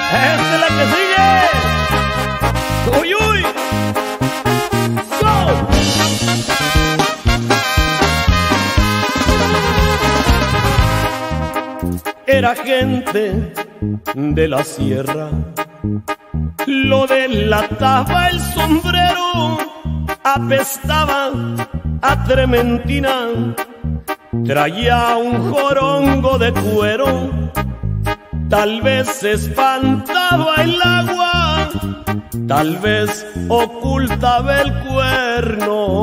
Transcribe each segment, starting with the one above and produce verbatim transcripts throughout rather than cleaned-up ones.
Esta es la que sigue. Uy, uy. So. Era gente de la sierra, lo delataba el sombrero, apestaba a trementina, traía un jorongo de cuero, tal vez espantaba el agua, tal vez ocultaba el cuerno.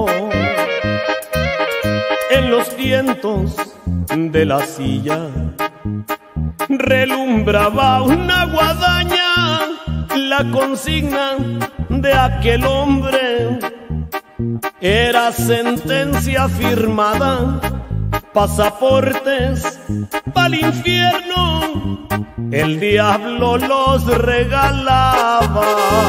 En los tientos de la silla relumbraba una guadaña, la consigna de aquel hombre era sentencia firmada, pasaportes pa'l infierno, el diablo los regalaba.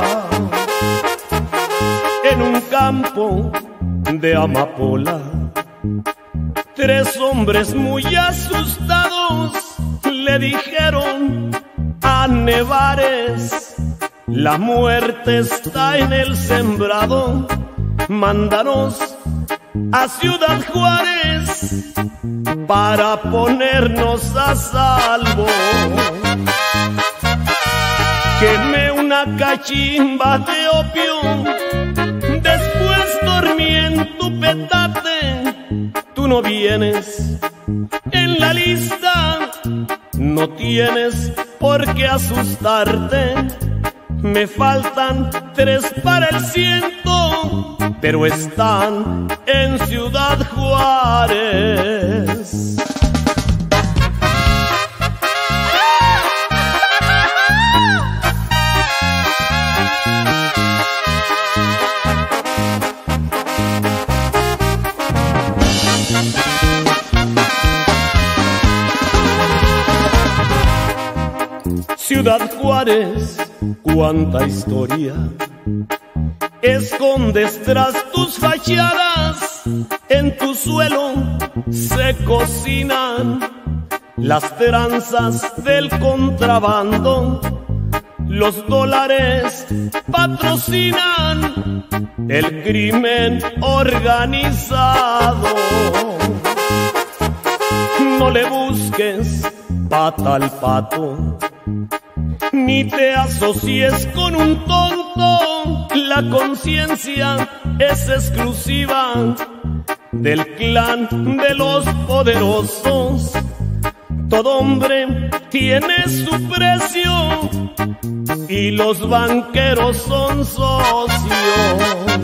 En un campo de amapola, tres hombres muy asustados le dijeron a Nevares: la muerte está en el sembrado, mándanos a Ciudad Juárez para ponernos a salvo. Quemé una cachimba de opio, después dormí en tu petate. Tú no vienes en la lista, no tienes por qué asustarte. Me faltan tres para el ciento, pero están en Ciudad Juárez. Ciudad Juárez, cuánta historia escondes tras tus fachadas. En tu suelo se cocinan las tranzas del contrabando, los dólares patrocinan el crimen organizado. No le busques pata al pato, ni te asocies con un tonto. La conciencia es exclusiva del clan de los poderosos. Todo hombre tiene su precio y los banqueros son socios.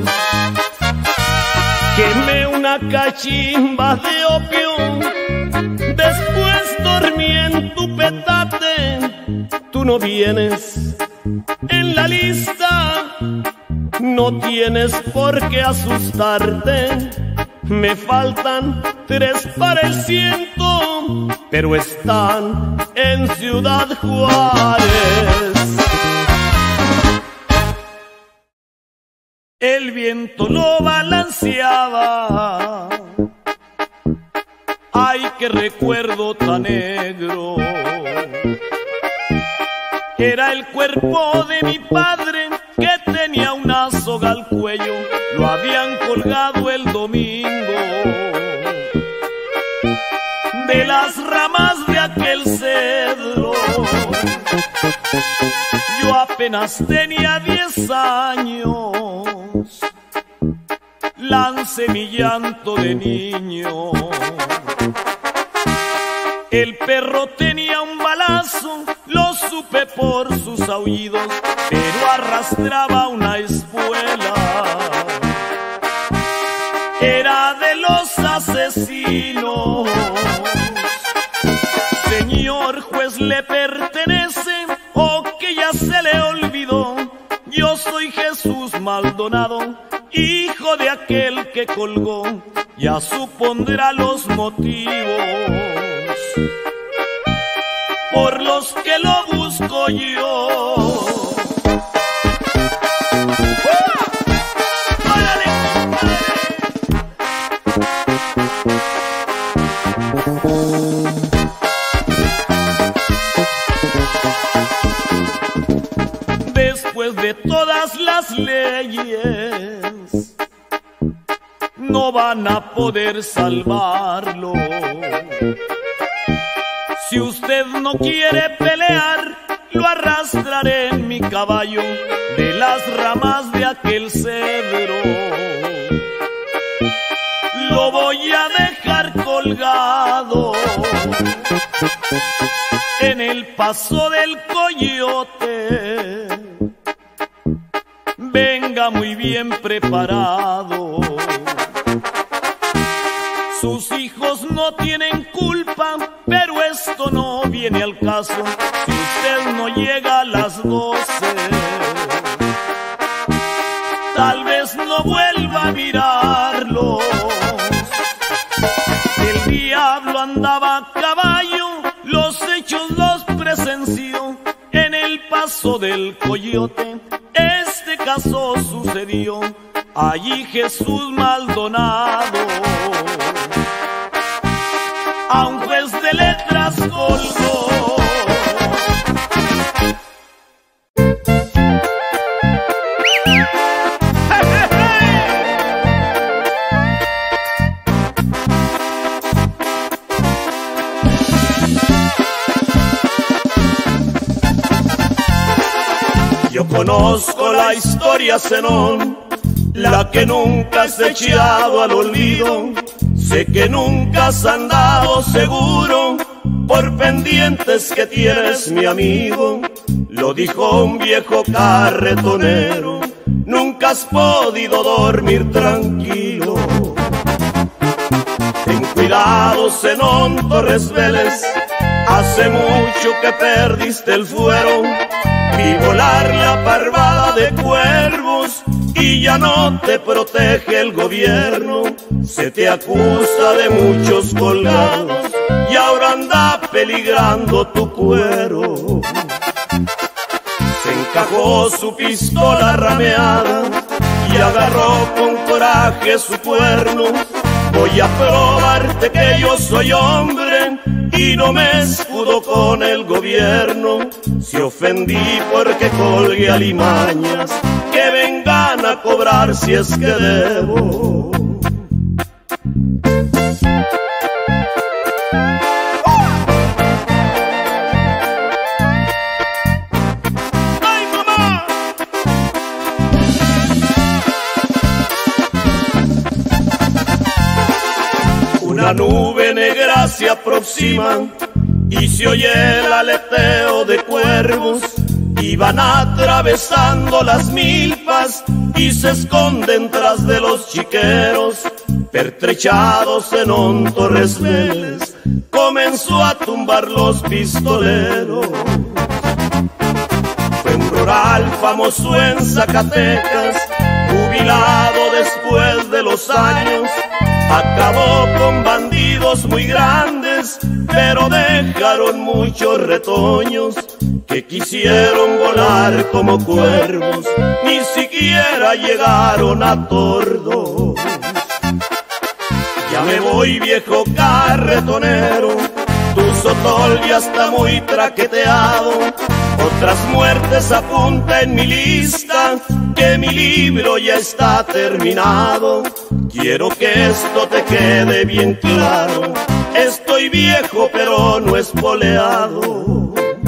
Quemé una cachimba de opio, después dormí en tu petate. Tú no vienes en la lista, no tienes por qué asustarte. Me faltan tres para el ciento, pero están en Ciudad Juárez. El viento lo balanceaba, ay, qué recuerdo tan negro. Era el cuerpo de mi padre que tenía una soga al cuello, lo habían colgado el domingo de las ramas de aquel cedro. Yo apenas tenía diez años, lancé mi llanto de niño. El perro tenía un balazo, lo supe por sus aullidos, pero arrastraba una espuela. Era de los asesinos. Señor juez, ¿le pertenece o que ya se le olvidó? Yo soy Jesús Maldonado, hijo de aquel que colgó. Ya supondrá los motivos por los que lo busco yo. ¡Órale, compadre! las leyes no van a poder salvarlo. Si usted no quiere pelear, lo arrastraré en mi caballo de las ramas de aquel cedro. Lo voy a dejar colgado en el paso del coyote. Venga muy bien preparado. Sus hijos no tienen culpa, pero esto no viene al caso si usted no llega a las doce. Tal vez no vuelva a mirarlos. El diablo andaba a caballo, los hechos los presenció en el paso del coyote. Este caso sucedió, allí Jesús Maldonado a un juez de letras colgó. Yo conozco la historia, Zenón, la que nunca has echado al olvido. Sé que nunca has andado seguro por pendientes que tienes, mi amigo. Lo dijo un viejo carretonero, nunca has podido dormir tranquilo. Ten cuidado, Zenón Torres Vélez, hace mucho que perdiste el fuero. Vi volar la parvada de cuervos y ya no te protege el gobierno. Se te acusa de muchos colgados y ahora anda peligrando tu cuero. Se encajó su pistola rameada y agarró con coraje su cuerno. Voy a probarte que yo soy hombre y no me escudo con el gobierno. Si ofendí porque colgué alimañas, que vengan a cobrar si es que debo. ¡Ay, mamá! Una nube negra se aproxima y se oye el aleteo de cuervos. Y van atravesando las milpas y se esconden tras de los chiqueros. Pertrechados Zenón Torres Vélez comenzó a tumbar los pistoleros. Fue un rural famoso en Zacatecas, jubilado después de los años. Acabó con bandidos muy grandes, pero dejaron muchos retoños que quisieron volar como cuervos, ni siquiera llegaron a tordos. Ya me voy, viejo carretonero, tu sotol ya está muy traqueteado. Otras muertes apunta en mi lista, que mi libro ya está terminado. Quiero que esto te quede bien claro, estoy viejo pero no espoleado.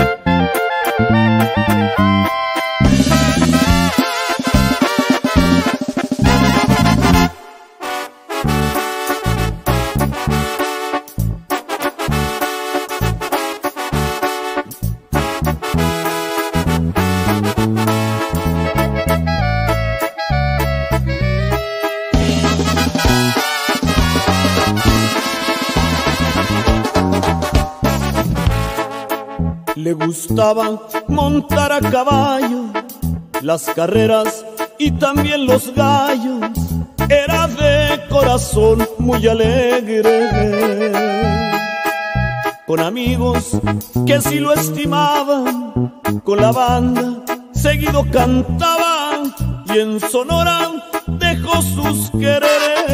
Le gustaba montar a caballo, las carreras y también los gallos. Era de corazón muy alegre, con amigos que sí lo estimaban. Con la banda seguido cantaban y en Sonora dejó sus quereres.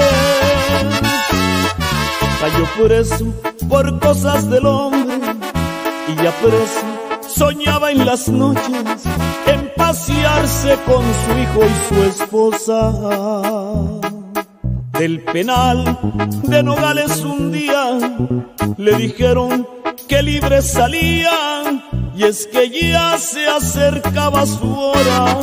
Cayó preso por cosas del hombre y ya preso soñaba en las noches en paz pasearse con su hijo y su esposa. Del penal de Nogales un día le dijeron que libre salía, y es que ya se acercaba su hora.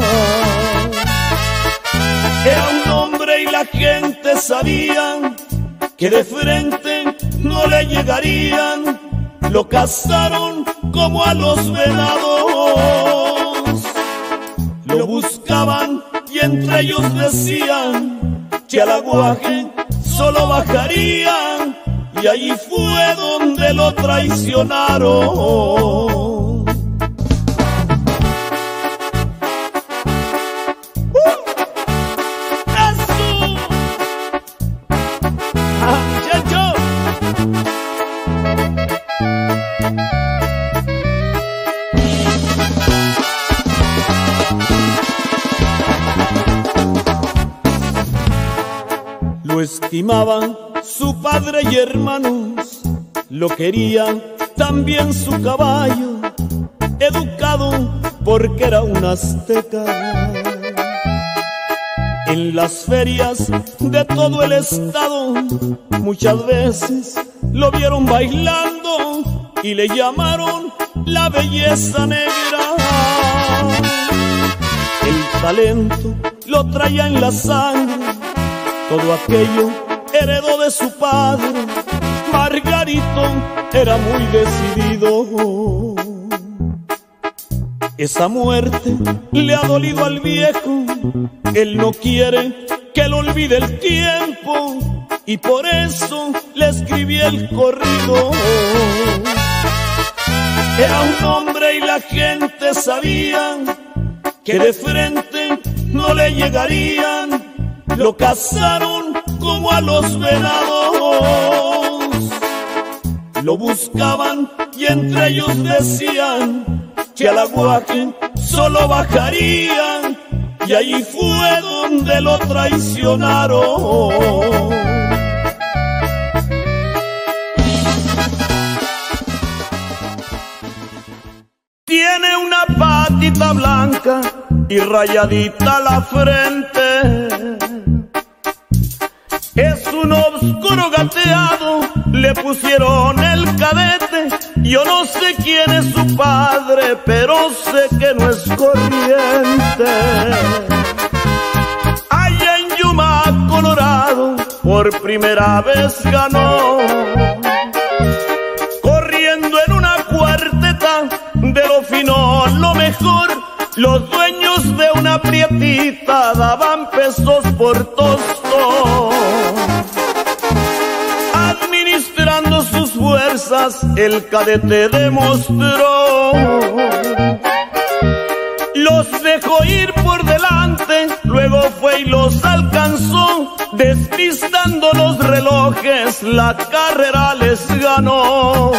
Era un hombre y la gente sabía que de frente no le llegarían. Lo cazaron como a los venados. Lo buscaban y entre ellos decían que al aguaje solo bajarían, y allí fue donde lo traicionaron. Lo estimaban su padre y hermanos, lo querían también su caballo, educado porque era un azteca. En las ferias de todo el estado muchas veces lo vieron bailando y le llamaron la belleza negra. El talento lo traía en la sangre, todo aquello heredó de su padre. Margarito era muy decidido. Esa muerte le ha dolido al viejo. Él no quiere que lo olvide el tiempo, y por eso le escribí el corrido. Era un hombre y la gente sabía que de frente no le llegarían. Lo cazaron como a los venados. Lo buscaban y entre ellos decían que al aguaje solo bajarían, y allí fue donde lo traicionaron. Tiene una patita blanca y rayadita la frente. Es un oscuro gateado, le pusieron el Cadete. Yo no sé quién es su padre, pero sé que no es corriente. Allá en Yuma, Colorado, por primera vez ganó, corriendo en una cuarteta de lo fino, lo mejor. Los dueños de una prietita daban pesos por tostón. Administrando sus fuerzas, el Cadete demostró. Los dejó ir por delante, luego fue y los alcanzó. Despistando los relojes, la carrera les ganó.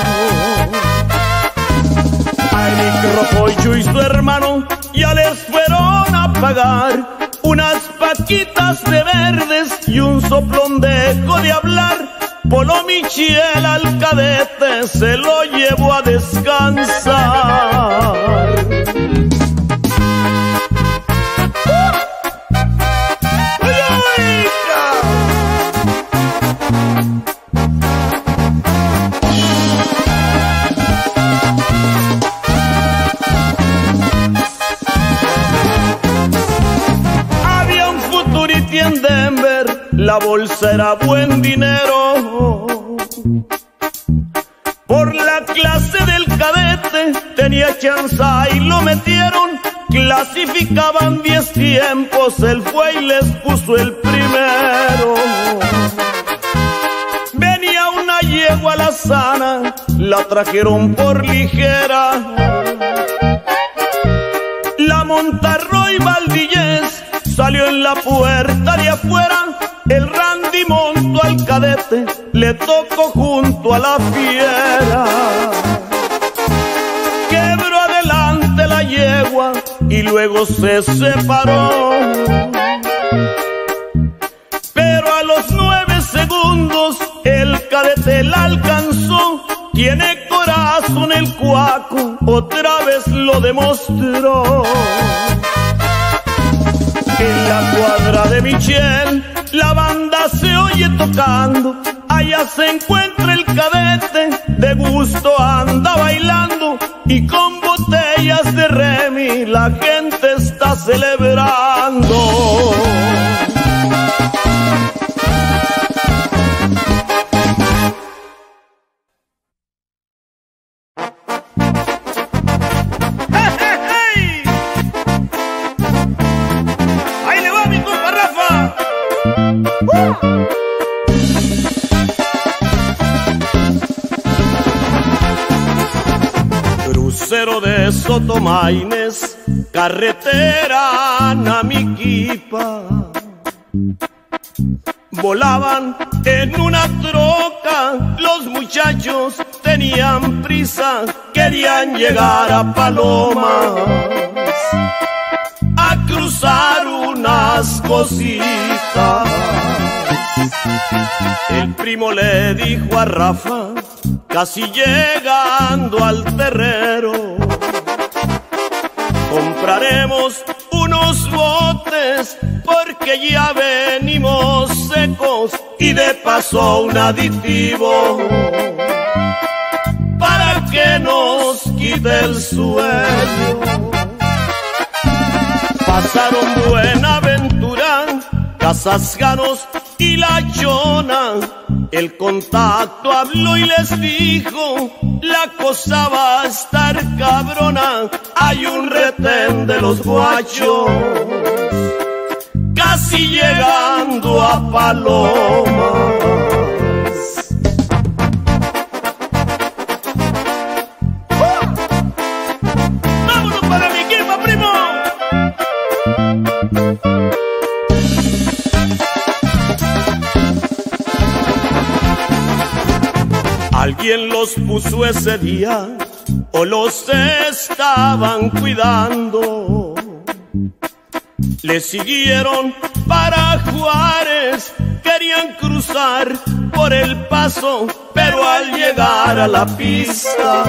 Al Micropocho y su hermano ya les fueron a pagar unas paquitas de verdes y un soplón dejó de hablar. Polo Michiel al Cadete se lo llevó a descansar. En Denver la bolsa era buen dinero. Por la clase del Cadete tenía chance y lo metieron. Clasificaban diez tiempos, él fue y les puso el primero. Venía una yegua alazana, la trajeron por ligera. La Montarroy Valdillés salió en la puerta de afuera. El Randy montó al Cadete, le tocó junto a la fiera. Quebró adelante la yegua y luego se separó. Pero a los nueve segundos el Cadete la alcanzó. Tiene corazón el cuaco, otra vez lo demostró. En la cuadra de Michel la banda se oye tocando, allá se encuentra el cadete, de gusto anda bailando y con botellas de Remy la gente está celebrando. Crucero de Sotomaines, carretera Namiquipa. Volaban en una troca, los muchachos tenían prisa, querían llegar a Palomas a cruzar unas cositas. El primo le dijo a Rafa, casi llegando al terrero, compraremos unos botes porque ya venimos secos y de paso un aditivo para que nos quite el sueño. Pasaron Buenaventura, Casasganos y La Chona. El contacto habló y les dijo, la cosa va a estar cabrona, hay un retén de los guachos casi llegando a Palomas. ¡Uh! ¡Vámonos para mi equipo, primo! Alguien los puso ese día o los estaban cuidando. Le siguieron para Juárez, querían cruzar por El Paso, pero al llegar a la pista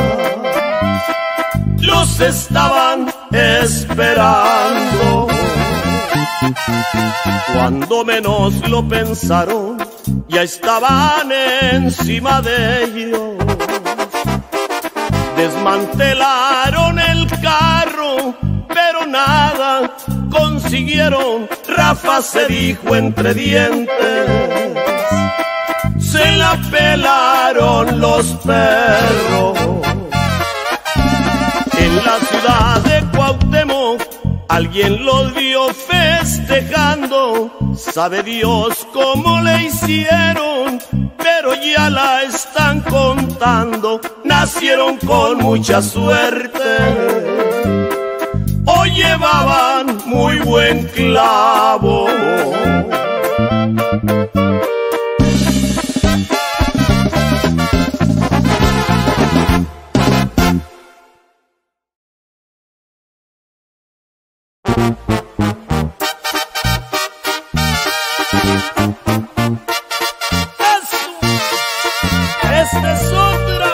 los estaban esperando. Cuando menos lo pensaron, ya estaban encima de ellos. Desmantelaron el carro, pero nada consiguieron. Rafa se dijo entre dientes, se la pelaron los perros. En la ciudad de Cuauhtémoc alguien los vio festejando, sabe Dios cómo le hicieron, pero ya la están contando. Nacieron con mucha suerte o llevaban muy buen clavo. Esta es otra.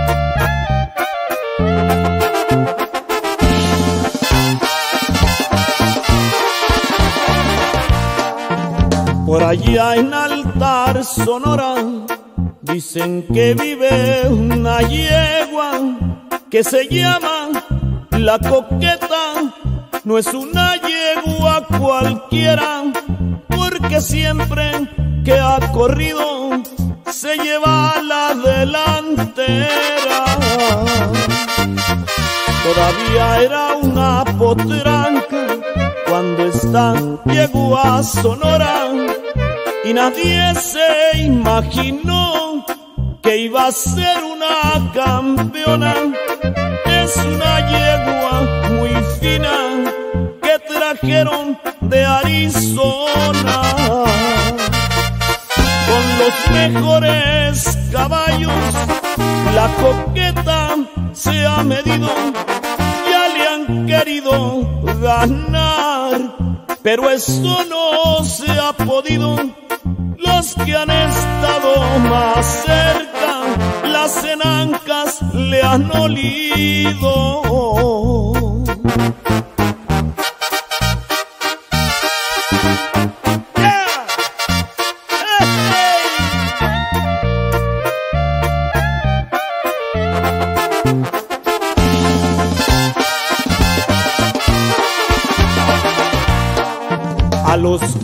Por allá en Altar, Sonora, dicen que vive una yegua que se llama La Coqueta. No es una yegua cualquiera, porque siempre que ha corrido se lleva la delantera. Todavía era una potranca cuando esta llegó a Sonora, y nadie se imaginó que iba a ser una campeona. Es una yegua muy fina que trajeron de Arizona, con los mejores caballos. La Coqueta se ha medido, ya le han querido ganar, pero eso no se ha podido. Los que han estado más cerca, las enancas le han olido.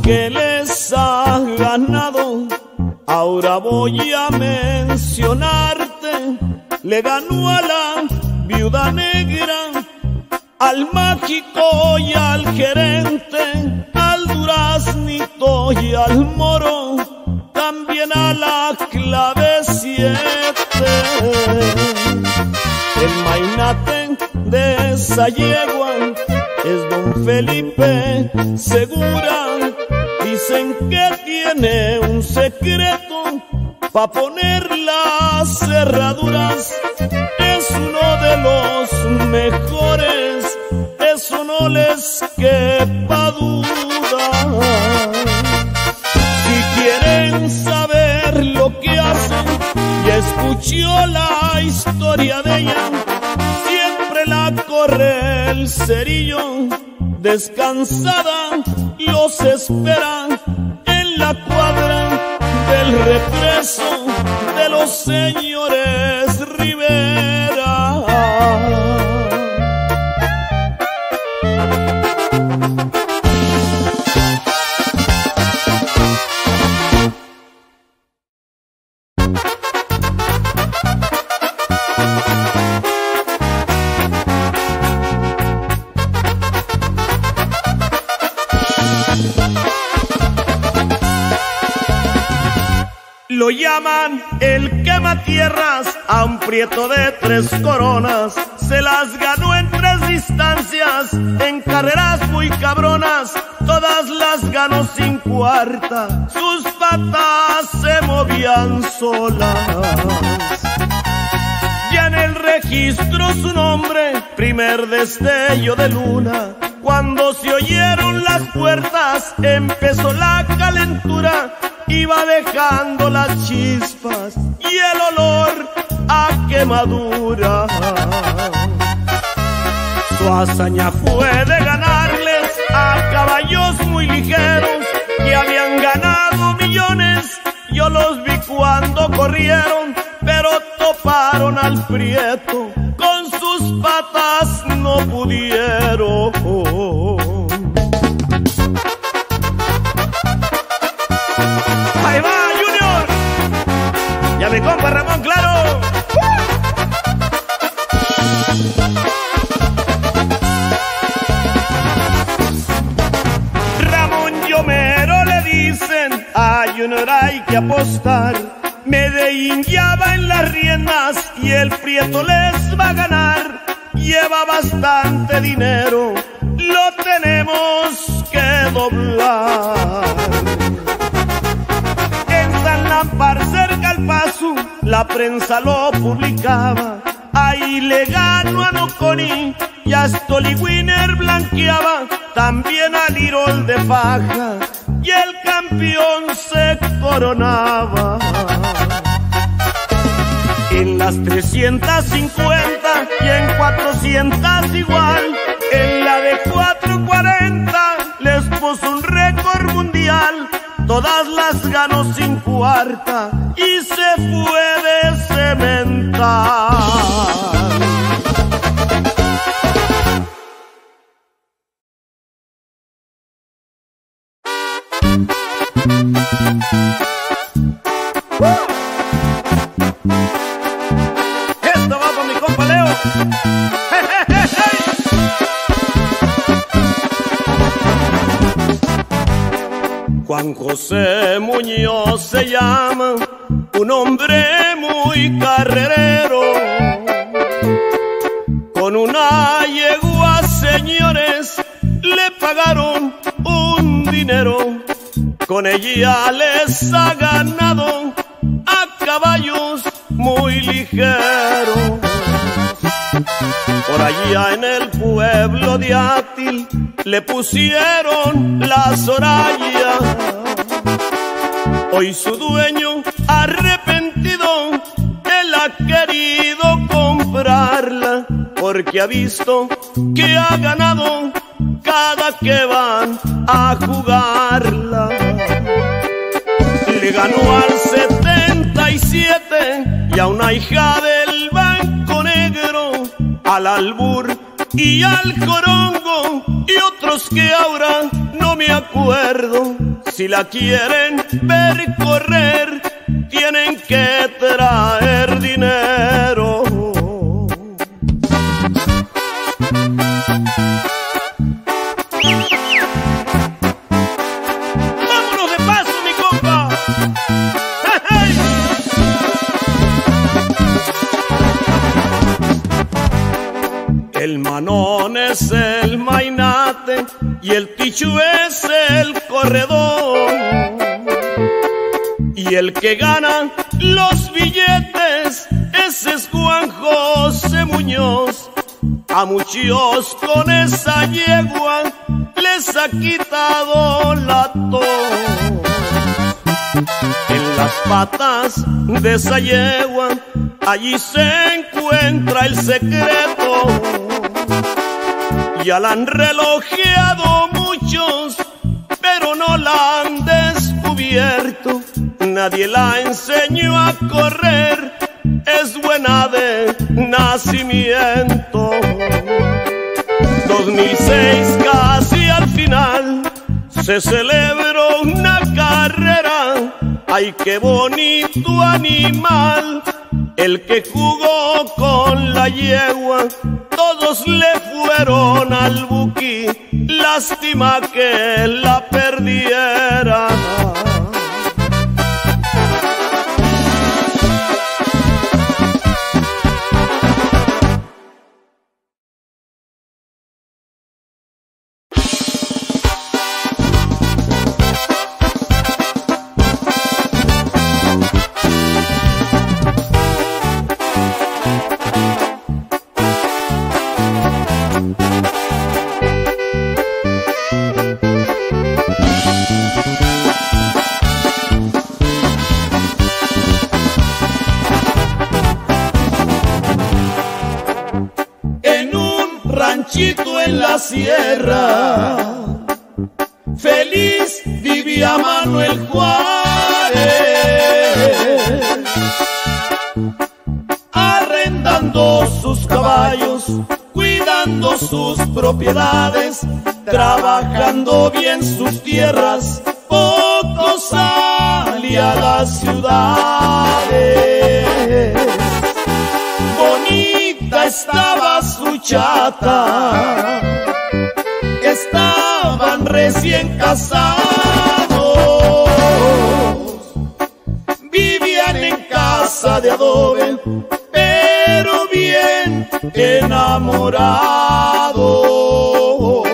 que les ha ganado. Ahora voy a mencionarte, le ganó a la Viuda Negra, al Mágico y al Gerente, al Duraznito y al Moro, también a la Clave siete. El mainate de esa yegua es don Felipe Segura. Dicen que tiene un secreto pa' poner las cerraduras. Es uno de los mejores, eso no les quepa duda. Si quieren saber lo que hace, ya escuchó la historia de ella. Siempre la corre el cerillo, descansada los espera en la cuadra del represo de los señores Rivera. Lo llaman el quematierras, a un prieto de tres coronas. Se las ganó en tres distancias, en carreras muy cabronas. Todas las ganó sin cuarta, sus patas se movían solas. Ya en el registro su nombre, primer destello de luna. Cuando se oyeron las puertas, empezó la calentura. Iba dejando las chispas y el olor a quemadura. Su hazaña fue de ganarles a caballos muy ligeros que habían ganado millones. Yo los vi cuando corrieron, pero toparon al prieto, con sus patas no pudieron. Ahí va, Junior. Ya mi compa Ramón, claro. Ramón Yomero le dicen, a Junior hay que apostar. Medellín ya va en las riendas y el prieto les va a ganar. Lleva bastante dinero, lo tenemos que doblar. San Lampar, cerca al Paso, la prensa lo publicaba. Ahí le ganó a Noconi y a Stoli Winner blanqueaba. También al Irol de Faja y el campeón se coronaba. En las trescientas cincuenta y en cuatrocientas igual. En la de cuatrocientos cuarenta les puso un récord mundial. Todas las ganó sin cuarta y se fue de cementar. Esto va con mi compa Leo. ¡Hey, hey, hey, hey! Juan José Muñoz se llama, un hombre muy carrerero. Con una yegua, señores, le pagaron un dinero. Con ella les ha ganado a caballos muy ligeros. Por allá en el pueblo de Atil le pusieron la Soraya. Hoy su dueño arrepentido, él ha querido comprarla, porque ha visto que ha ganado cada que van a jugarla. Le ganó al setenta y siete y a una hija del Banco Negro, al Albur y al Corongo y otros que ahora no me acuerdo. Si la quieren ver correr, tienen que traer dinero. Vámonos de paso, mi compa. ¡Hey! El manón es el mainate y el tichu es el corredor. Y el que gana los billetes, ese es Juan José Muñoz. A muchos con esa yegua les ha quitado la tos. En las patas de esa yegua, allí se encuentra el secreto. Ya la han relojeado muchos, pero no la han descubierto. Nadie la enseñó a correr, es buena de nacimiento. dos mil seis, casi al final, se celebró una carrera. ¡Ay, qué bonito animal! El que jugó con la yegua, todos le fueron al buqui. Lástima que la perdiera. En la sierra, feliz vivía Manuel Juárez, arrendando sus caballos, cuidando sus propiedades, trabajando bien sus tierras, poco salía a las ciudades. Bonita estaba su chata, estaban recién casados, vivían en casa de adobe, pero bien enamorados.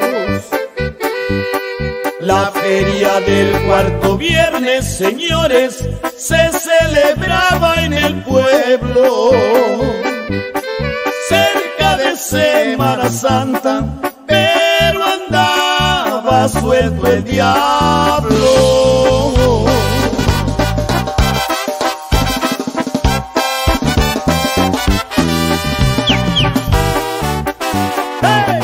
La feria del cuarto viernes, señores, se celebraba en el pueblo, cerca de Semana Santa, pero andaba suelto el diablo. ¡Hey!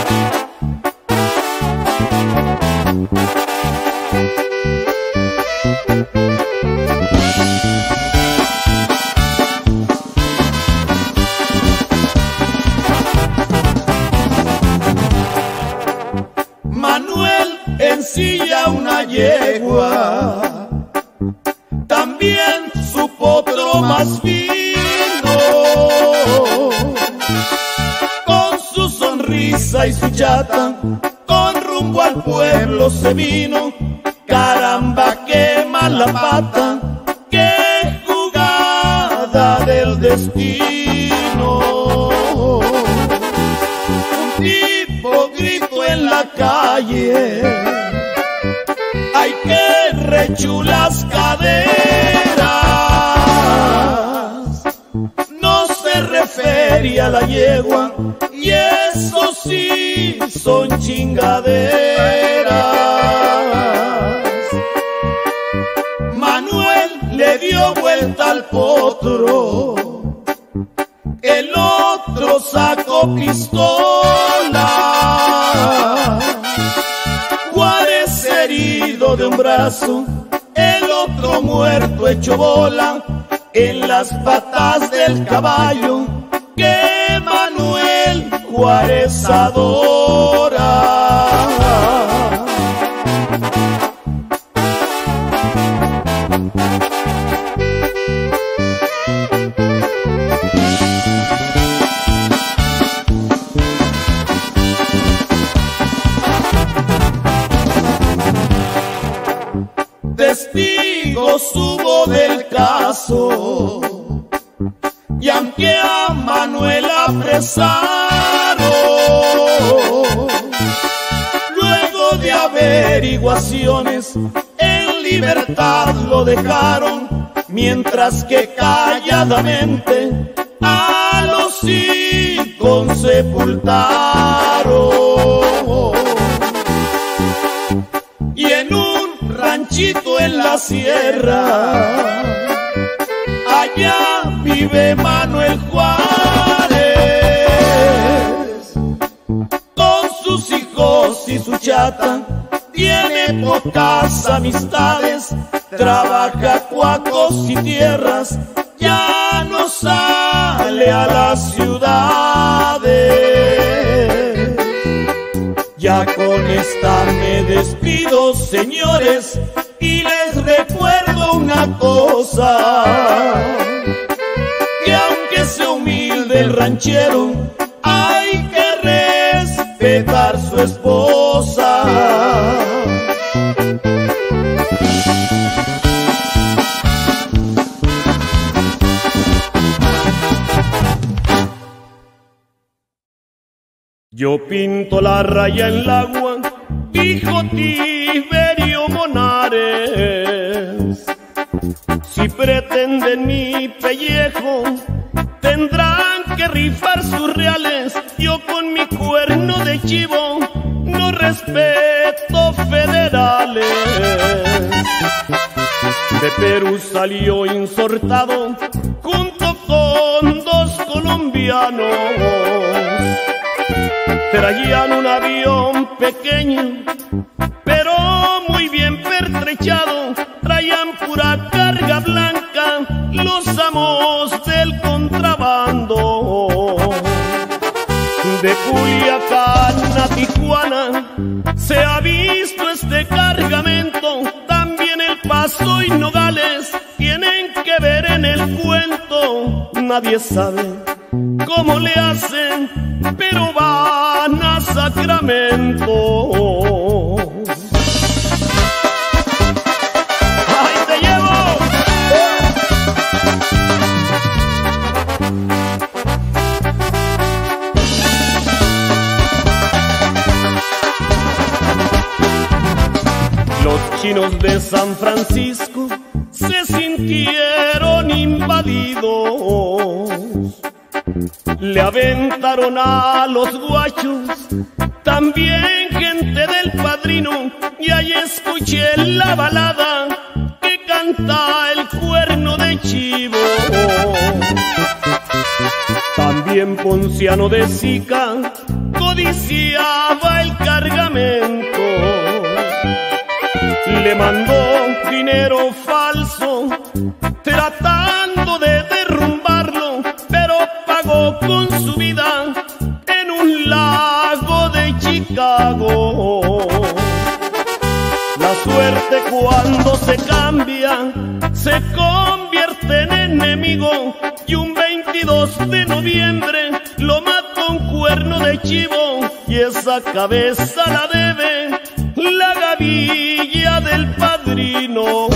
Manuel ensilla una yegua, también su potro más fino, con su sonrisa y su chata, con rumbo al pueblo se vino. Caramba, qué mala pata, qué jugada del destino. Un tipo gritó en la calle, ¡ay, qué rechulas caderas! No se refería a la yegua, y eso sí son chingaderas. Manuel le dio vuelta al potro, el otro sacó pistola. Juárez herido de un brazo, el otro muerto hecho bola, en las patas del caballo que Manuel Juárez adora. supo del caso, y aunque a Manuel apresaron, luego de averiguaciones en libertad lo dejaron, mientras que calladamente a los cinco sepultaron. Y en un ranchito en la sierra, allá vive Manuel Juárez, con sus hijos y su chata, tiene pocas amistades, trabaja cuacos y tierras, ya no sale a las ciudades. Ya con esta me despido, señores, y les recuerdo una cosa, que aunque sea humilde el ranchero, hay que respetar su esposa. Yo pinto la raya en el agua, dijo Tiberio Monares. Si pretenden mi pellejo, tendrán que rifar sus reales. Yo con mi cuerno de chivo no respeto federales. De Perú salió insortado junto con dos colombianos. Traían un avión pequeño, pero muy bien pertrechado. Traían pura carga blanca, los amos del contrabando. De Culiacán a Tijuana se ha visto este cargamento. También El Paso y Nogales tienen que ver en el cuento. Nadie sabe cómo le hacen, pero van a Sacramento. ¡Ahí te llevo! Los chinos de San Francisco se sintieron invadidos. Le aventaron a los guachos, también gente del Padrino, y ahí escuché la balada que canta el cuerno de chivo. También Ponciano de Sica codiciaba el cargamento. Le mandó dinero falso tratando de derrumbarlo, pero pagó con su vida en un lago de Chicago. La suerte cuando se cambia se convierte en enemigo, y un veintidós de noviembre lo mató un cuerno de chivo, y esa cabeza la debe la gavilla del Padrino.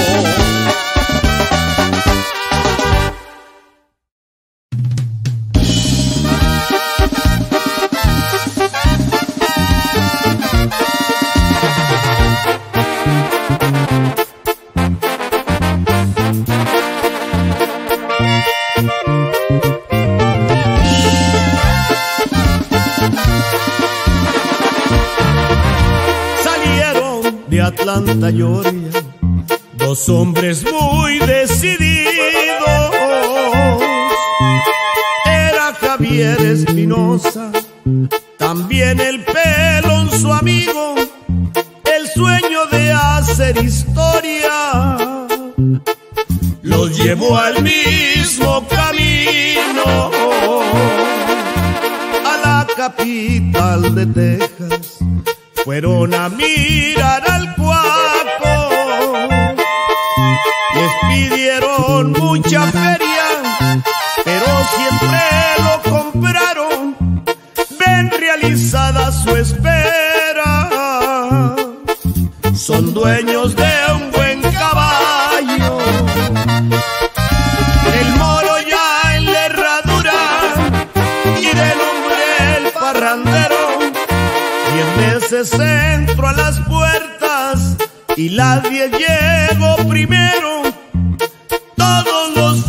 De Atlanta, Georgia, dos hombres muy decididos. Era Javier Espinosa, también el Pelón su amigo, el sueño de hacer historia los llevó al mismo camino, a la capital de Texas. Fueron a mirar al Cuaco, les pidieron mucha feria, pero siempre lo compraron. Ven realizada su espera, son dueños de un buen caballo, maestro a las puertas y la diez llegó primero, todos los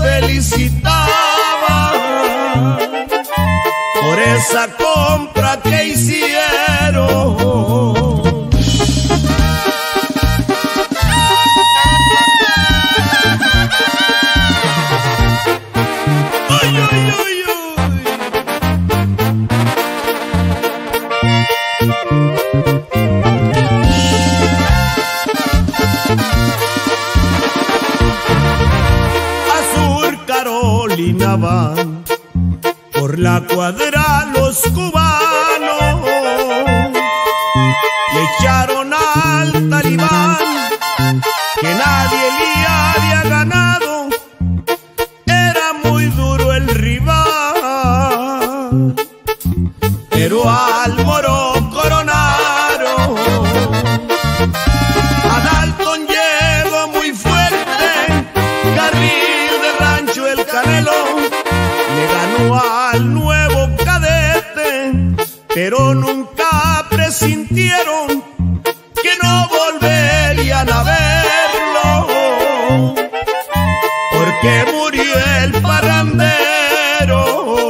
felicitaban por esa compra que hicieron. ¡Ay, ay, ay, ay! Carolina van por la cuadra los cubanos, le echaron al talibán que nadie le había ganado, era muy duro el rival, pero al moro coronaron. A Dalton llegó muy fuerte, Carril de Rancho el Canelo le ganó al nuevo cadete, pero nunca presintieron que no volverían a verlo, porque murió el parrandero.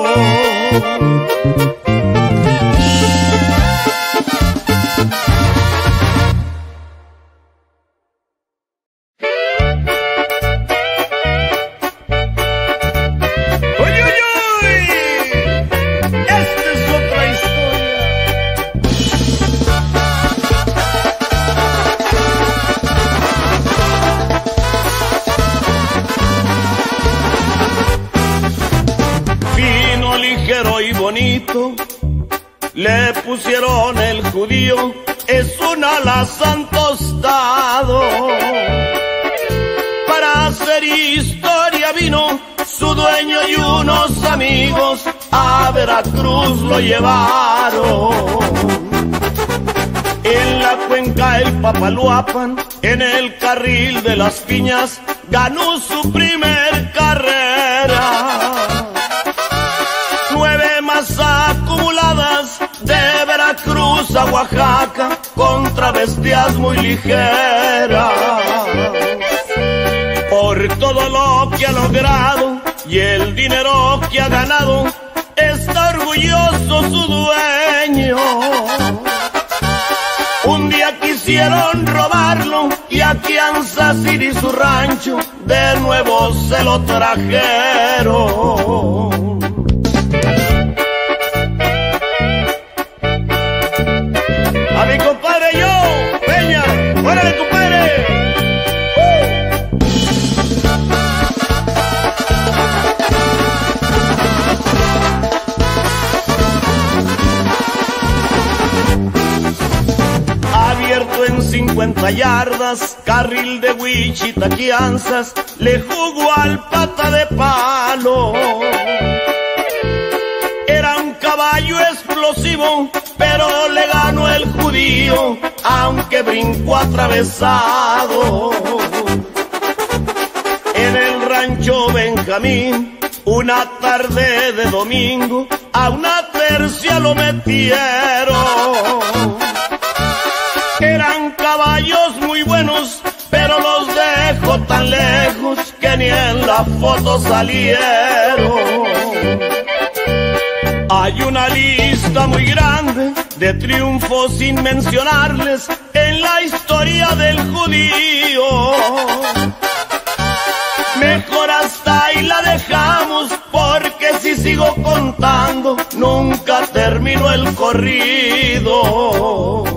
Le pusieron el judío, es un alazán tostado. Para hacer historia vino su dueño y unos amigos a Veracruz lo llevaron. En la cuenca el Papaloapan, en el carril de las piñas, ganó su primer carrera. Nueve más acumuladas de Veracruz a Oaxaca, contra bestias muy ligeras. Por todo lo que ha logrado y el dinero que ha ganado, está orgulloso su dueño. Un día quisieron robarlo y a Kansas City su rancho de nuevo se lo trajeron. A mi compadre yo, Peña, ¡órale, compadre! ¡Uh! Abierto en cincuenta yardas, carril de Wichita, Kansas, le jugó al pata de palo. Era un caballo explosivo, pero le ganó el judío, aunque brincó atravesado. En el rancho Benjamín, una tarde de domingo, a una tercia lo metieron. Eran caballos muy buenos, pero los dejó tan lejos que ni en la foto salieron. Hay una lista muy grande de triunfos sin mencionarles en la historia del judío. Mejor hasta ahí la dejamos, porque si sigo contando nunca termino el corrido.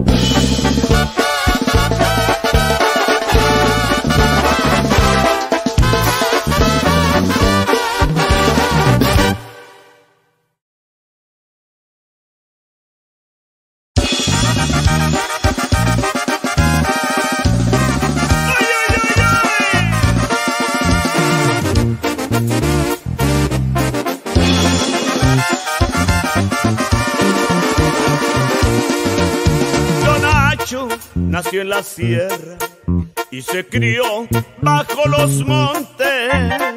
Nació en la sierra y se crió bajo los montes.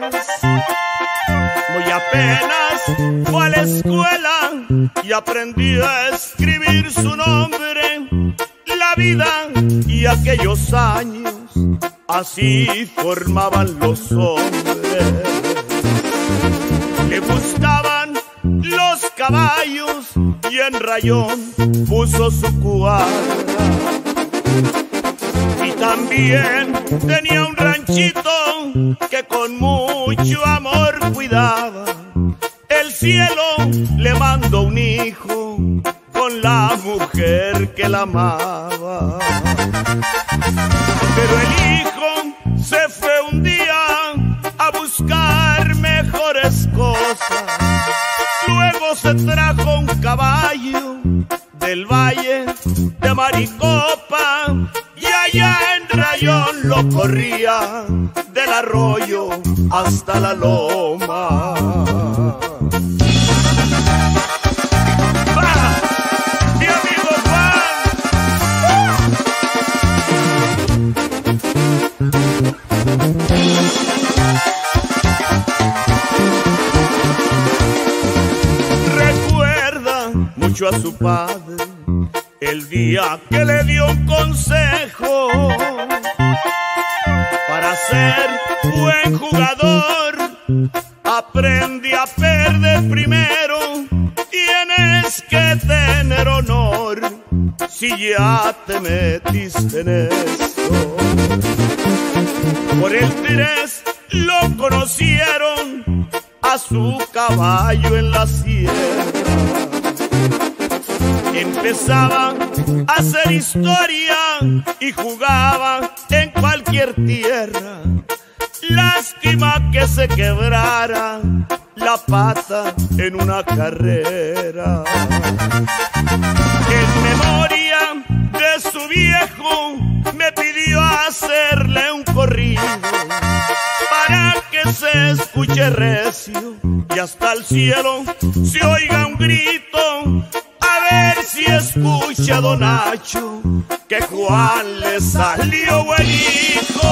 Muy apenas fue a la escuela y aprendió a escribir su nombre. La la vida y aquellos años, así formaban los hombres. Le gustaban los caballos y en rayón puso su cuadra. Y también tenía un ranchito que con mucho amor cuidaba. El cielo le mandó un hijo con la mujer que la amaba. Pero el hijo se fue un día a buscar mejores cosas. Luego se trajo un caballo del valle de Maricopa y allá en Rayón lo corría del arroyo hasta la loma. Recuerda mucho a su padre el día que le dio un consejo: para ser buen jugador aprende a perder primero, tienes que tener honor si ya te metiste en esto. Por el tres lo conocieron a su caballo en la sierra. Empezaba a hacer historia y jugaba en cualquier tierra. Lástima que se quebrara la pata en una carrera. En memoria de su viejo me pidió hacerle un corrido para que se escuche recio y hasta el cielo se oiga un grito. A ver si escucha don Nacho que Juan le salió buen hijo.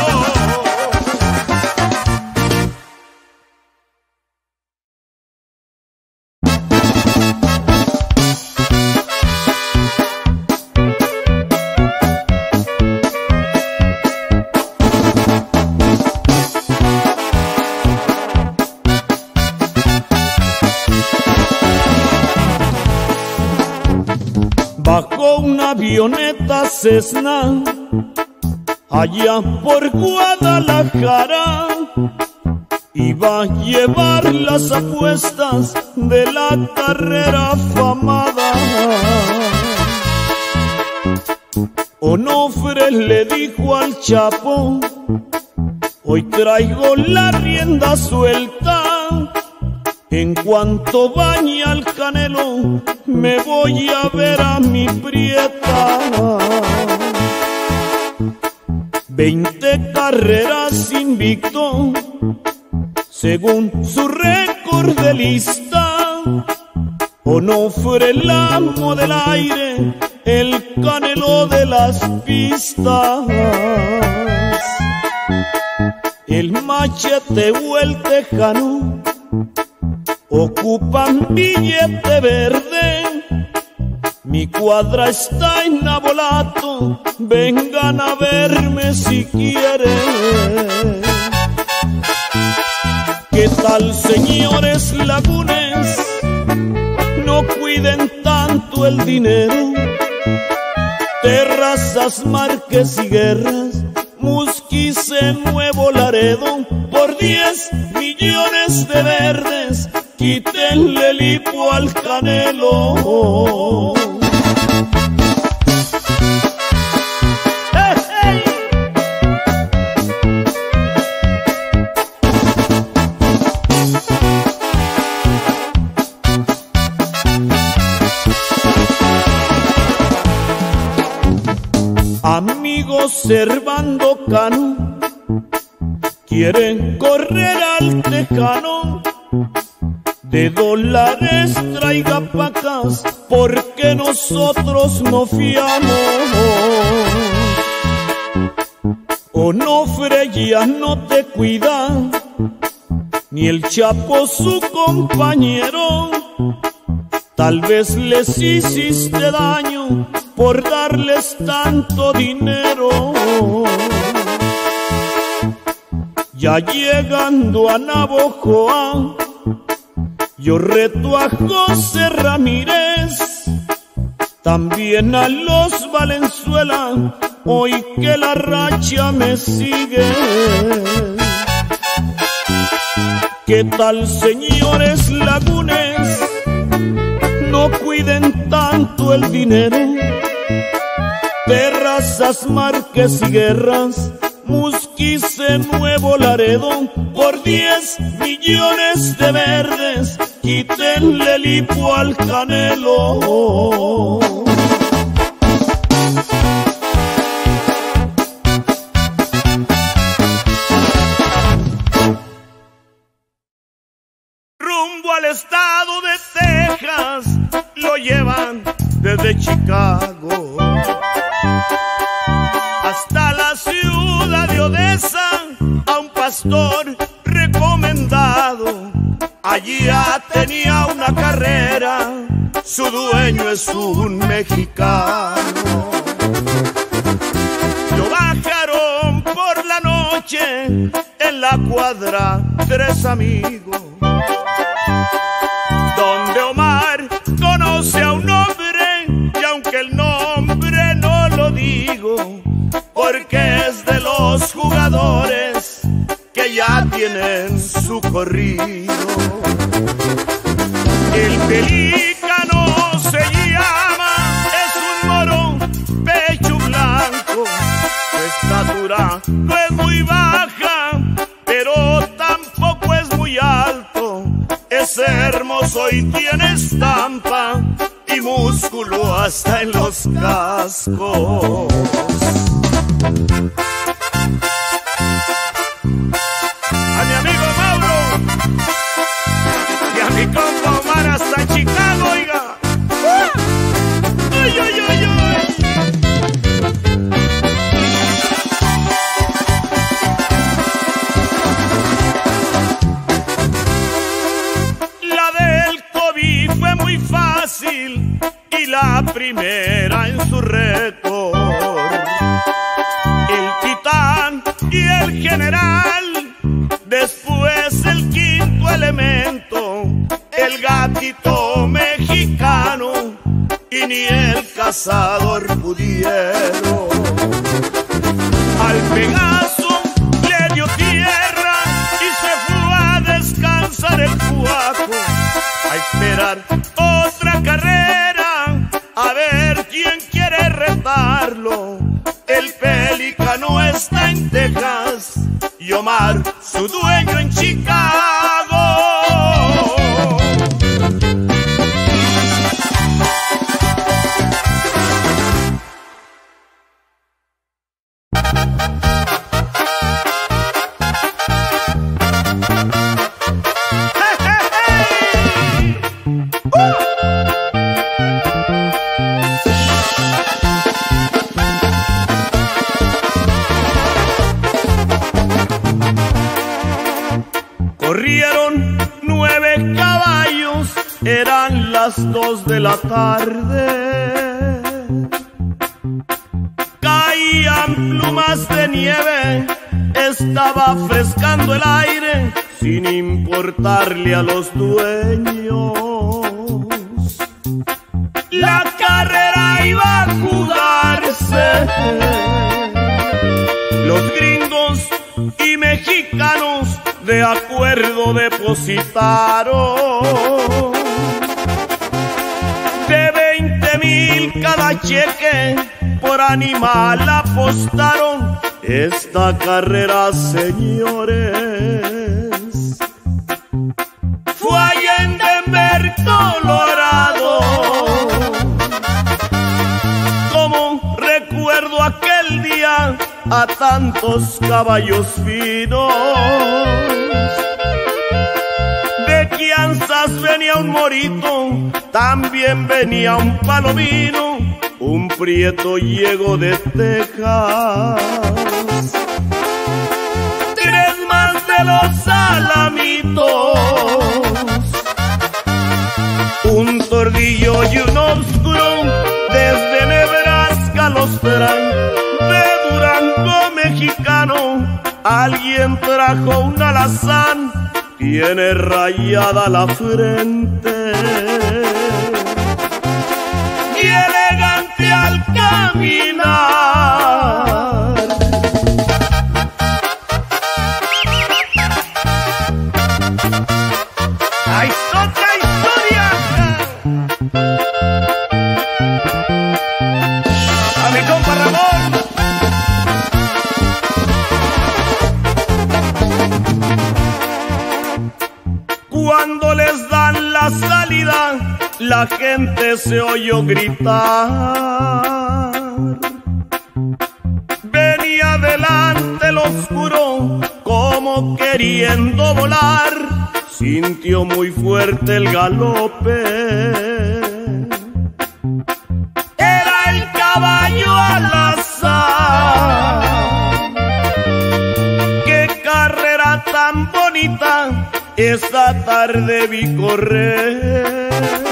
Bajó una avioneta Cessna allá por Guadalajara. Iba a llevar las apuestas de la carrera afamada. Onofre le dijo al Chapo: hoy traigo la rienda suelta. En cuanto bañe al Canelo, me voy a ver a mi prieta. Veinte carreras invicto, según su récord de lista. Onofre el amo del aire, el Canelo de las pistas. El Machete o el Tejano ocupan billete verde. Mi cuadra está en Abolato, vengan a verme si quieren. ¿Qué tal, señores lagunes? No cuiden tanto el dinero. Terrazas, Márquez y Guerras, Musquis en Nuevo Laredo, por diez millones de verdes, quítenle el hipo al Canelo. ¡Hey, hey! Amigos, Servando Cano quieren correr al Tejano. De dólares traiga pacas, porque nosotros no fiamos. Onofre ya no te cuida, ni el Chapo su compañero. Tal vez les hiciste daño por darles tanto dinero. Ya llegando a Navojoa, yo reto a José Ramírez, también a los Valenzuela, hoy que la racha me sigue. ¿Qué tal, señores lagunes? No cuiden tanto el dinero. Terrazas, Márquez y Guerras, Musquice, Nuevo Laredo, por diez millones de verdes, quítenle el hipo al Canelo. Rumbo al estado de Texas, lo llevan desde Chicago hasta la ciudad de Odessa, a un pastor recomendado. Allí ya tenía una carrera, su dueño es un mexicano. Lo bajaron por la noche en la cuadra Tres Amigos, donde Omar conoce a un hombre, y aunque el nombre no lo digo, porque es de los jugadores que ya tienen su corrido. El Pelícano se llama, es un moro, pecho blanco, su estatura no es muy baja, pero tampoco es muy alto. Es hermoso y tiene estampa y músculo hasta en los cascos. A mi amigo Mauro y a mi compa Omar hasta Chicago, oiga. ¡Ay, ay, ay, ay! La del COVID fue muy fácil y la primera en su récord. El Titán y el General, después el quinto elemento, el Gatito mexicano, y ni el Cazador pudieron. Al Pegaso le dio tierra y se fue a descansar el Cuaco, a esperar otra carrera, a ver quién quiere retarlo. El Pelícano está en Texas y Omar, su dueño, en Chicago. Corrieron nueve caballos, eran las dos de la tarde. Caían plumas de nieve, estaba frescando el aire, sin importarle a los dueños. La carrera iba a jugarse. Los gringos y mexicanos de acuerdo depositaron de veinte mil cada cheque, por animal apostaron. Esta carrera, señores, fue allá en Denver, Colorado. Como recuerdo aquel día a tantos caballos finos. De Kansas venía un morito, también venía un palomino, un prieto llegó de Texas. Tres más de los alamitos, un tordillo brillo y un oscuro, desde Nebraska los traen, de Durango mexicano, alguien trajo un alazán, tiene rayada la frente y elegante al caminar. ¡Hay otra historia! A mi compa Ramón. Cuando les dan la salida, la gente se oyó gritar. Venía adelante el oscuro, como queriendo volar, sintió muy fuerte el galope. Era el caballo alazán. ¡Qué carrera tan bonita! Esa tarde vi correr.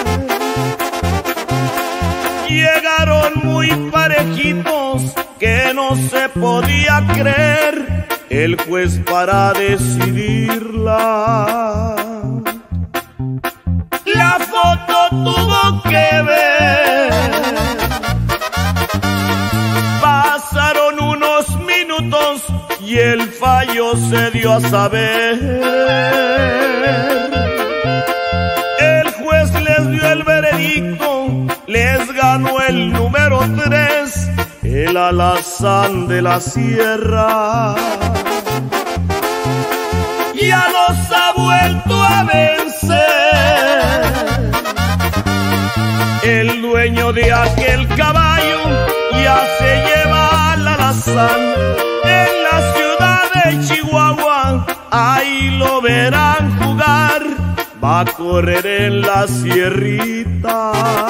Llegaron muy parejitos que no se podía creer, el juez para decidirla. La foto tuvo que ver. Pasaron unos minutos y el fallo se dio a saber. El juez les dio el veredicto, les ganó el número tres, el alazán de la sierra. Ya los ha vuelto a vencer. El dueño de aquel caballo ya se lleva al alazán. En la ciudad de Chihuahua, ahí lo verán jugar, va a correr en la sierrita.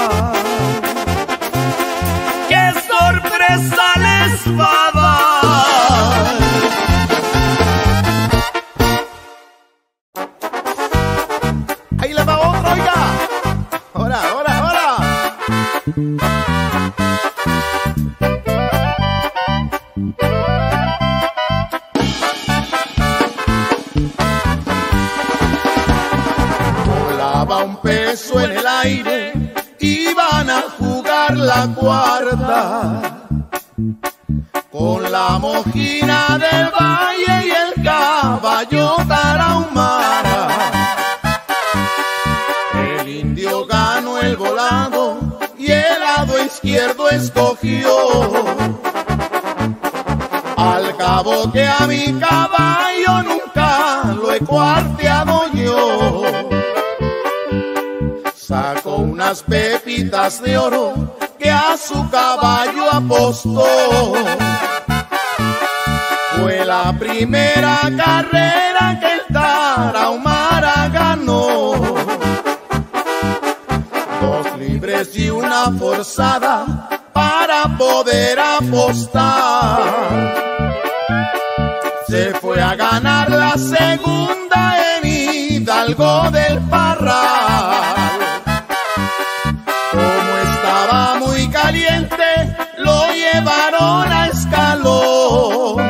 ¡Qué sorpresa les va a dar! Ahí le va otro, oiga. Ahora, ahora, ahora. Volaba un peso en el aire, iban a jugar la cuarta, con la mojina del valle y el caballo tarahumara. El indio ganó el volado y el lado izquierdo escogió. Al cabo que a mi caballo nunca lo he cuarteado yo. Sacó unas pepitas de oro que a su caballo apostó. Fue la primera carrera que el tarahumara ganó. Dos libres y una forzada para poder apostar. Se fue a ganar la segunda en Hidalgo del Parral. Como estaba muy caliente, lo llevaron a escalón.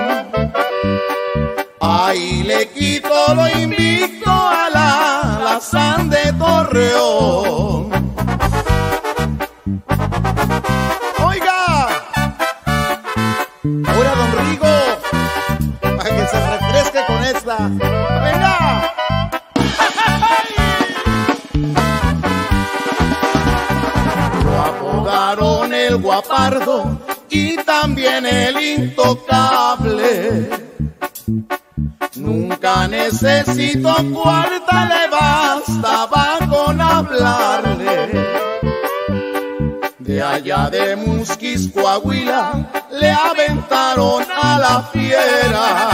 Ahí le quitó lo invicto a la alazán de Torreón. Oiga, ahora don Rigo, para que se refresque con esta. Venga. Lo apodaron el guapardo y también el intocable. Nunca necesitó cuarta, le bastaba con hablarle. De allá de Musquis, Coahuila, le aventaron a la fiera.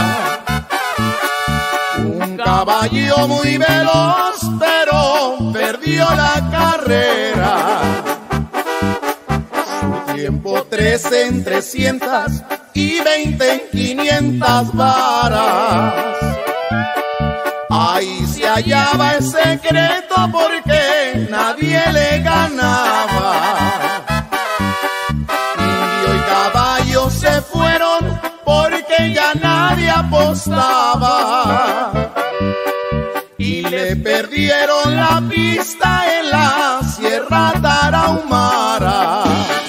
Un caballo muy veloz, pero perdió la carrera. Su tiempo tres en trescientas y veinte en quinientas varas. Ahí se hallaba el secreto porque nadie le ganaba. Indio y caballo se fueron porque ya nadie apostaba. Y le perdieron la pista en la Sierra Tarahumara.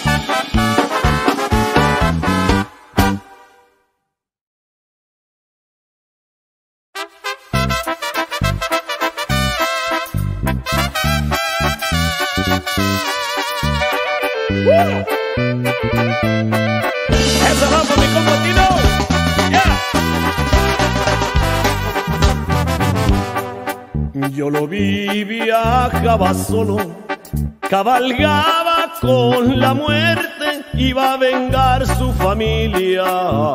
Eso va por mi compotino. Yeah. Yo lo vi, viajaba solo, cabalgaba con la muerte, iba a vengar su familia.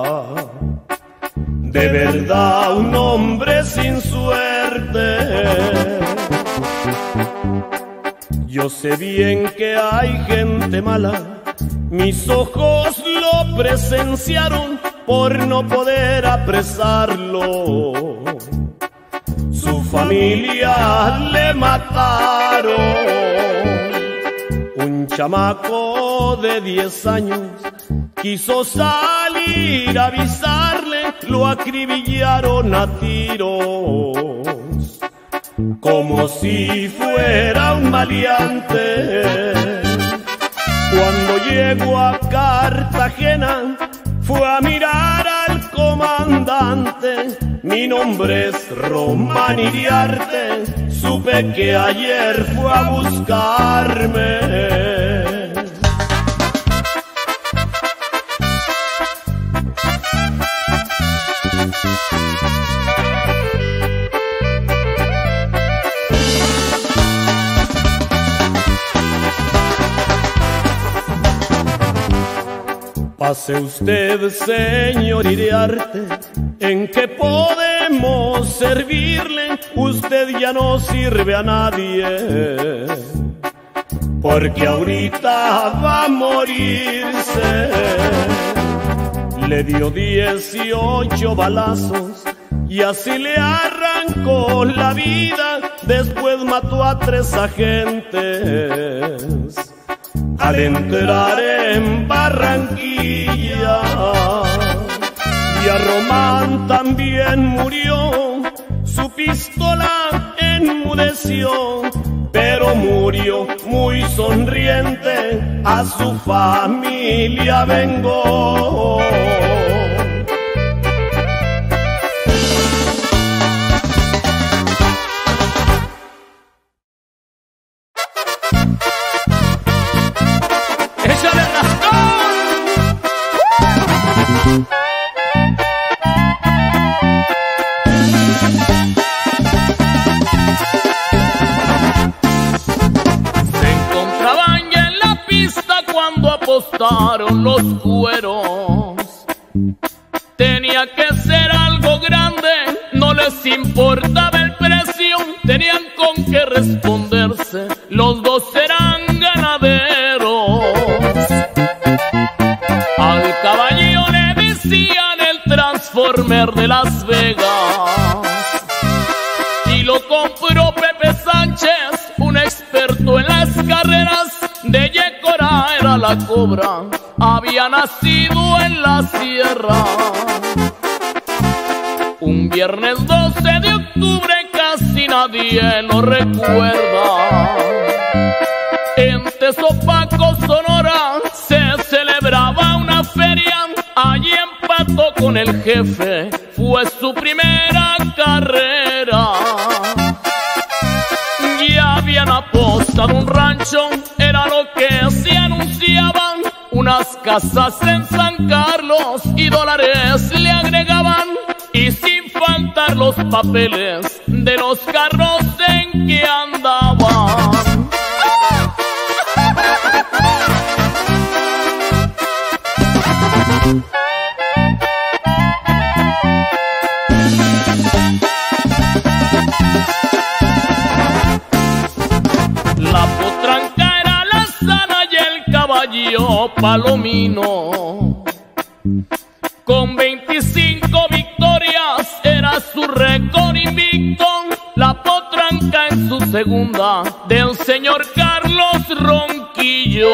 De verdad, un hombre sin suerte. Yo sé bien que hay gente mala, mis ojos lo presenciaron por no poder apresarlo. Su familia le mataron. Un chamaco de diez años quiso salir a avisarle, lo acribillaron a tiros. Como si fuera un maleante. Cuando llegó a Cartagena, fue a mirar al comandante. Mi nombre es Román Iriarte, supe que ayer fue a buscarme. Pase usted, señor Iriarte, ¿en qué podemos servirle? Usted ya no sirve a nadie, porque ahorita va a morirse. Le dio dieciocho balazos y así le arrancó la vida. Después mató a tres agentes al entrar en Barranquilla. Y a Román también murió, su pistola enmudeció, pero murió muy sonriente, a su familia vengó. Apostaron los cueros, tenía que ser algo grande, no les importaba el precio, tenían con qué responderse, los dos eran ganaderos. Al caballo le decían el Transformer de Las Vegas, y lo compró Pepe Sánchez, un experto en las carreras. De Yécora era la cobra, había nacido en la sierra. Un viernes doce de octubre casi nadie lo recuerda. En Tezopaco, Sonora, se celebraba una feria. Allí empató con el jefe, fue su primera carrera. Ya habían apostado un rancho, era lo que se anunciaban. Unas casas en San Carlos y dólares le agregaban. Y sin faltar los papeles de los carros en que andaban. La potranca era la sana y el caballo palomino. Con veinticinco victorias era su récord invicto. La potranca blanca en su segunda del señor Carlos Ronquillo.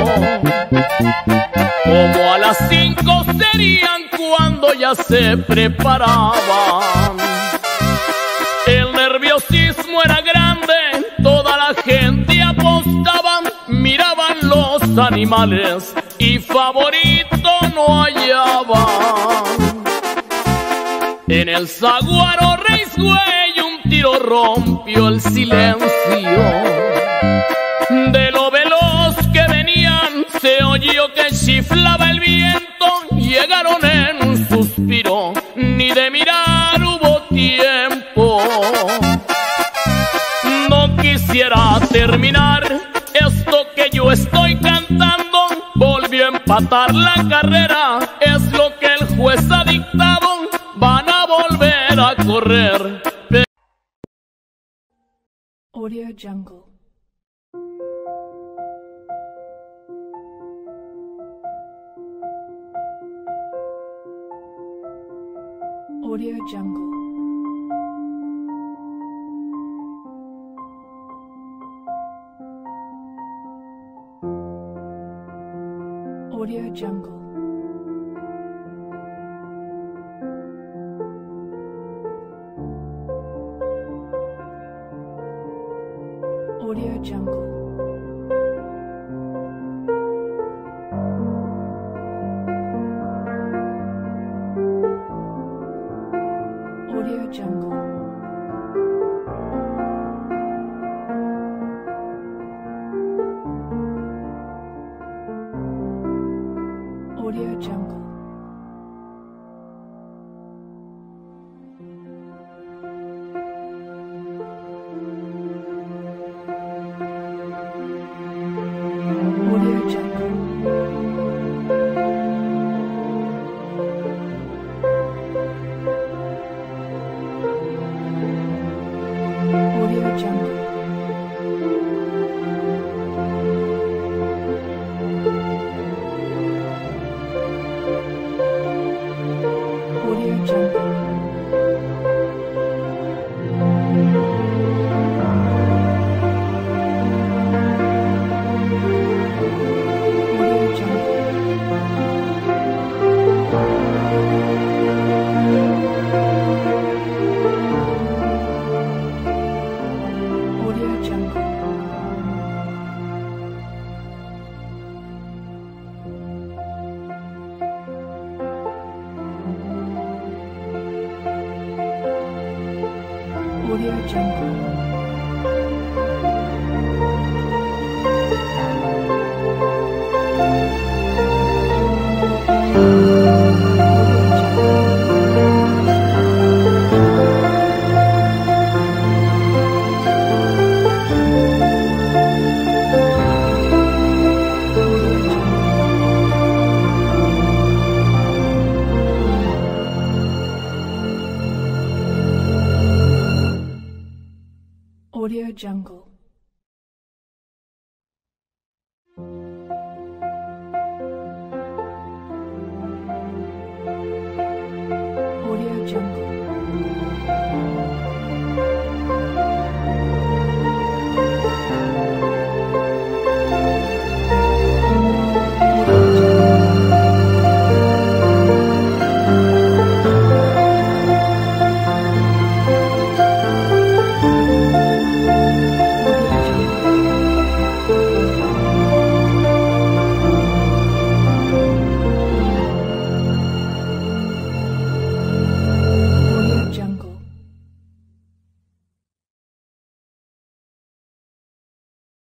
Como a las cinco serían cuando ya se preparaban. El nerviosismo era grande, toda la gente apostaba, miraban los animales y favorito no hallaban. En el saguaro Reisgüey un tiro rompió el silencio. De lo veloz que venían se oyó que chiflaba el viento. Llegaron en un suspiro, ni de mirar hubo tiempo. No quisiera terminar esto que yo estoy cantando. Volvió a empatar la carrera, es lo que el juez ha dictado. Van a volver a correr. Audio Jungle. Audio Jungle. Audio Jungle. Audio Jungle. Audio Jungle. Audio Jungle. Audio Jungle. Audio Jungle. Audio Jungle. Audio Jungle. Audio Jungle.